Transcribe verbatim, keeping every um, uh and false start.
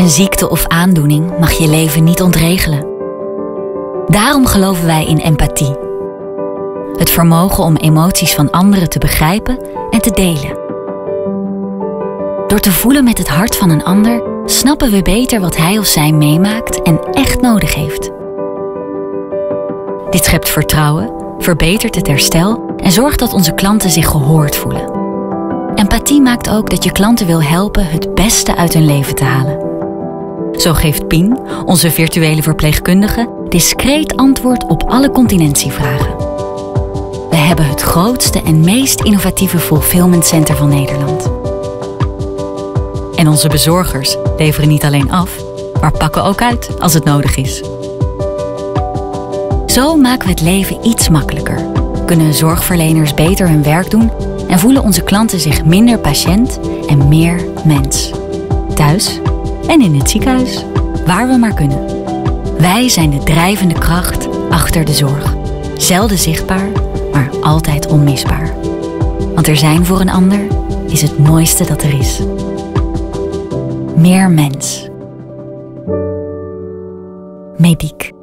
Een ziekte of aandoening mag je leven niet ontregelen. Daarom geloven wij in empathie. Het vermogen om emoties van anderen te begrijpen en te delen. Door te voelen met het hart van een ander, snappen we beter wat hij of zij meemaakt en echt nodig heeft. Dit schept vertrouwen, verbetert het herstel en zorgt dat onze klanten zich gehoord voelen. Empathie maakt ook dat je klanten wil helpen het beste uit hun leven te halen. Zo geeft Pien, onze virtuele verpleegkundige, discreet antwoord op alle continentievragen. We hebben het grootste en meest innovatieve fulfillment center van Nederland. En onze bezorgers leveren niet alleen af, maar pakken ook uit als het nodig is. Zo maken we het leven iets makkelijker, kunnen zorgverleners beter hun werk doen en voelen onze klanten zich minder patiënt en meer mens. Thuis en in het ziekenhuis, waar we maar kunnen. Wij zijn de drijvende kracht achter de zorg. Zelden zichtbaar, maar altijd onmisbaar. Want er zijn voor een ander is het mooiste dat er is. Meer mens. Mediek.